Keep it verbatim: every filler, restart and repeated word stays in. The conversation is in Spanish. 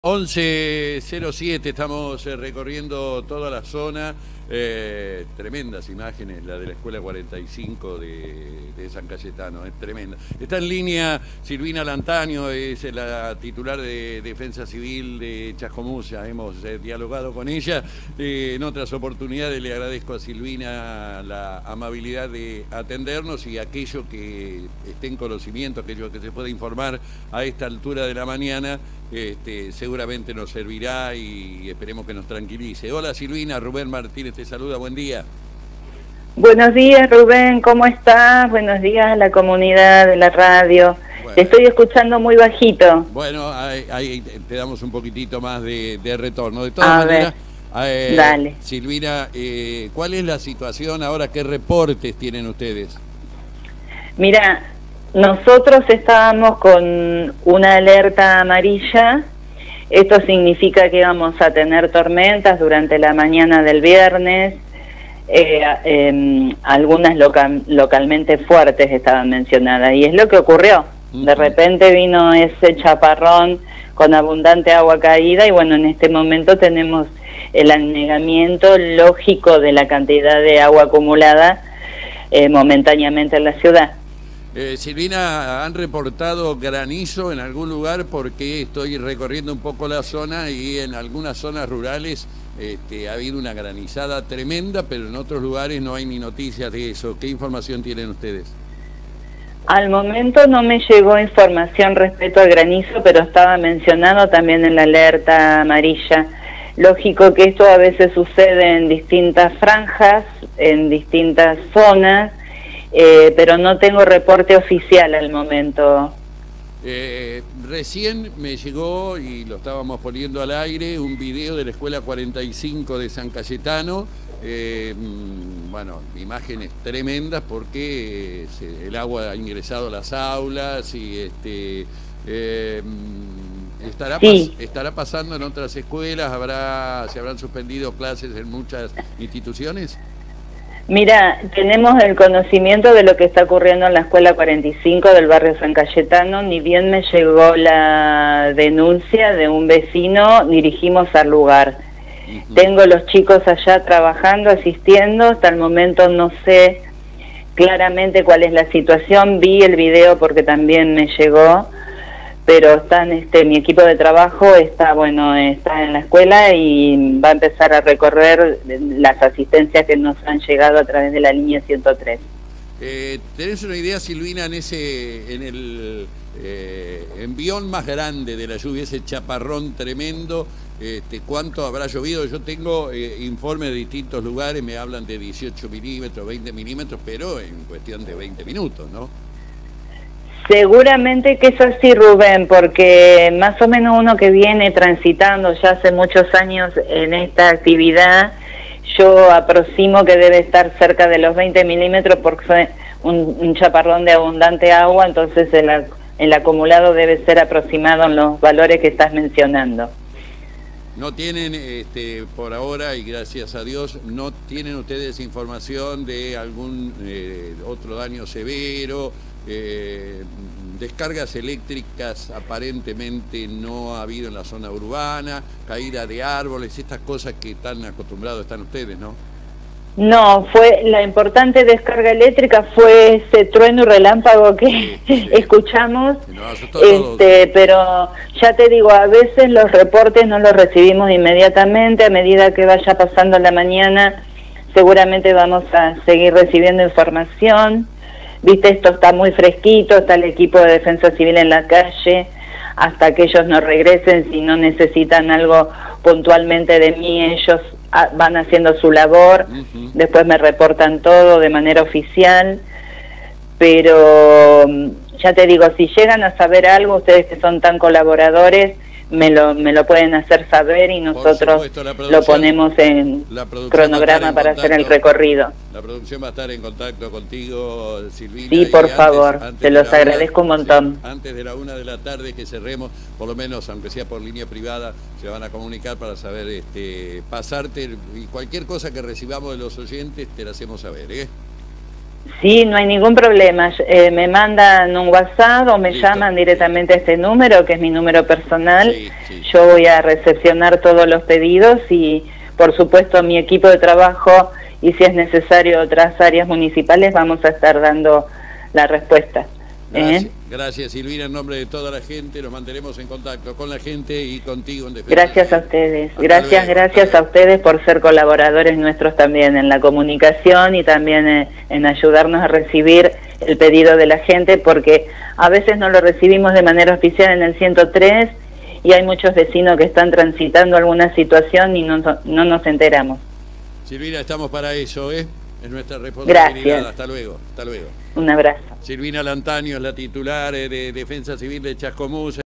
once cero siete, estamos eh, recorriendo toda la zona, eh, tremendas imágenes, la de la Escuela cuarenta y cinco de, de San Cayetano, es tremenda. Está en línea Silvina Lantaño, es la titular de Defensa Civil de Chascomús, hemos eh, dialogado con ella. Eh, en otras oportunidades le agradezco a Silvina la amabilidad de atendernos y aquello que esté en conocimiento, aquello que se pueda informar a esta altura de la mañana, Este, seguramente nos servirá y esperemos que nos tranquilice. Hola Silvina, Rubén Martínez te saluda, buen día. Buenos días Rubén, ¿cómo estás? Buenos días a la comunidad de la radio. Bueno, te estoy escuchando muy bajito. Bueno, ahí, ahí te damos un poquitito más de, de retorno. De todas a maneras, ver, eh, dale. Silvina, eh, ¿cuál es la situación ahora? ¿Qué reportes tienen ustedes? Mira, nosotros estábamos con una alerta amarilla. Esto significa que vamos a tener tormentas durante la mañana del viernes, eh, eh, algunas local, localmente fuertes estaban mencionadas, y es lo que ocurrió. De repente vino ese chaparrón con abundante agua caída y bueno, en este momento tenemos el anegamiento lógico de la cantidad de agua acumulada eh, momentáneamente en la ciudad. Eh, Silvina, ¿han reportado granizo en algún lugar? Porque estoy recorriendo un poco la zona y en algunas zonas rurales este, ha habido una granizada tremenda, pero en otros lugares no hay ni noticias de eso. ¿Qué información tienen ustedes? Al momento no me llegó información respecto al granizo, pero estaba mencionado también en la alerta amarilla. Lógico que esto a veces sucede en distintas franjas, en distintas zonas, Eh, pero no tengo reporte oficial al momento. Eh, recién me llegó, y lo estábamos poniendo al aire, un video de la Escuela cuarenta y cinco de San Cayetano. Eh, bueno, imágenes tremendas porque se, el agua ha ingresado a las aulas y este eh, estará, sí. pas, estará pasando en otras escuelas. Habrá se habrán suspendido clases en muchas instituciones. Mira, tenemos el conocimiento de lo que está ocurriendo en la Escuela cuarenta y cinco del barrio San Cayetano. Ni bien me llegó la denuncia de un vecino, dirigimos al lugar. Uh-huh. Tengo los chicos allá trabajando, asistiendo. Hasta el momento no sé claramente cuál es la situación. Vi el video porque también me llegó, pero están, este, mi equipo de trabajo está, bueno, está en la escuela y va a empezar a recorrer las asistencias que nos han llegado a través de la línea ciento tres. Eh, ¿Tenés una idea, Silvina, en ese, en el eh, envión más grande de la lluvia, ese chaparrón tremendo, este, cuánto habrá llovido? Yo tengo eh, informes de distintos lugares, me hablan de dieciocho milímetros, veinte milímetros, pero en cuestión de veinte minutos, ¿no? Seguramente que es así, Rubén, porque más o menos uno que viene transitando ya hace muchos años en esta actividad, yo aproximo que debe estar cerca de los veinte milímetros porque fue un, un chaparrón de abundante agua, entonces el, el acumulado debe ser aproximado en los valores que estás mencionando. No tienen, este, por ahora, y gracias a Dios, no tienen ustedes información de algún eh, otro daño severo. Eh, descargas eléctricas aparentemente no ha habido en la zona urbana, caída de árboles, estas cosas que tan acostumbrados están ustedes, ¿no? No, fue la importante descarga eléctrica fue ese trueno y relámpago que sí, sí. escuchamos, este, pero ya te digo, a veces los reportes no los recibimos inmediatamente. A medida que vaya pasando la mañana seguramente vamos a seguir recibiendo información. Viste, esto está muy fresquito, está el equipo de Defensa Civil en la calle, hasta que ellos no regresen, si no necesitan algo puntualmente de mí, ellos van haciendo su labor, uh-huh. Después me reportan todo de manera oficial, pero ya te digo, si llegan a saber algo, ustedes que son tan colaboradores, me lo, me lo pueden hacer saber y nosotros lo ponemos en cronograma en para hacer el recorrido. La producción va a estar en contacto contigo, Silvina. Sí, por antes, favor, antes te los agradezco una, un montón. Sí, antes de la una de la tarde que cerremos, por lo menos, aunque sea por línea privada, se van a comunicar para saber, este, pasarte, y cualquier cosa que recibamos de los oyentes te la hacemos saber, ¿eh? Sí, no hay ningún problema. Eh, me mandan un WhatsApp o me Listo. llaman directamente a este número, que es mi número personal. Sí, sí. Yo voy a recepcionar todos los pedidos y, por supuesto, mi equipo de trabajo, y si es necesario otras áreas municipales, vamos a estar dando la respuesta. Gracias, ¿Eh? gracias, Silvina, en nombre de toda la gente. Nos mantenemos en contacto con la gente y contigo en defensa. Gracias a ustedes. Hasta gracias, luego, gracias a ustedes por ser colaboradores nuestros también en la comunicación y también en, en ayudarnos a recibir el pedido de la gente, porque a veces no lo recibimos de manera oficial en el ciento tres y hay muchos vecinos que están transitando alguna situación y no, no nos enteramos. Silvina, estamos para eso, ¿eh? Es nuestra responsabilidad. Gracias. Hasta luego, hasta luego. Un abrazo. Silvina Lantaño es la titular de Defensa Civil de Chascomús.